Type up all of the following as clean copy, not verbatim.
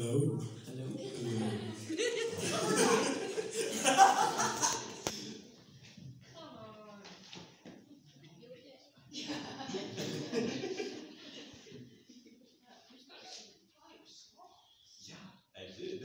Hello? Hello? Yeah, I did.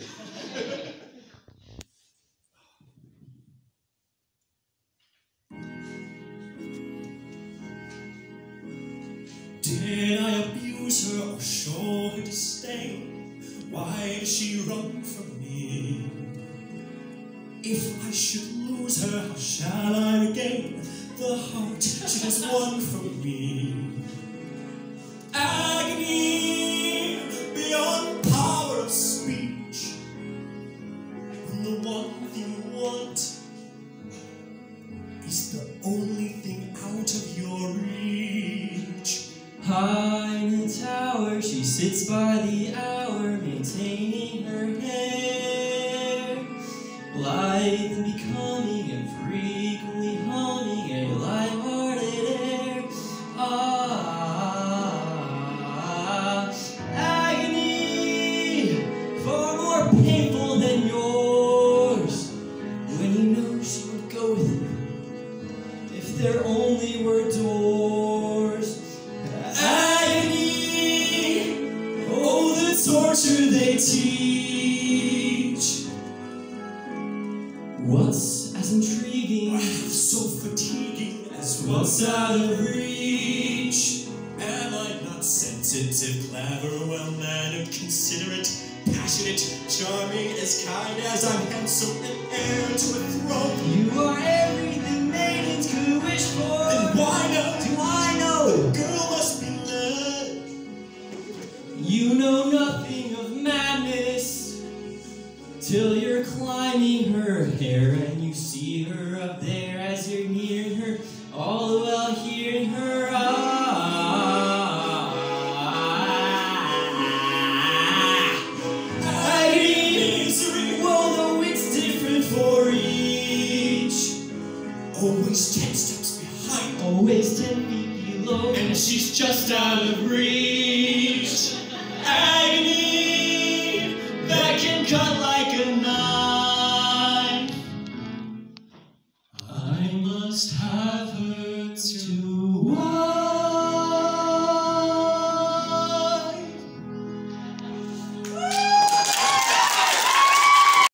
Did I abuse her or show her disdain? Why does she run from me? If I should lose her, how shall I regain the heart she has won from me? Agony beyond power of speech, when the one thing you want is the only thing out of your reach. High in the tower, she sits by the hour, maintaining her hair. Blithe and becoming, and frequently humming a light-hearted air. Agony, far more painful than yours, when you know she would go with you if there only were doors. Torture they teach. What's as intriguing, So fatiguing as what's out of reach? Am I not sensitive, clever, well-mannered, considerate, passionate, charming, as kind as I'm handsome and heir to a throne? You are everything maidens could wish for. Then why not do I know? The girl must be led. You know nothing of madness till you're climbing her hair and you see her up there as you're nearing her, all the while hearing her misery. Well, though it's different for each. Always 10 steps behind, Always 10 feet below, and she's just out of reach. Agony that can cut like a knife. I must have her tonight.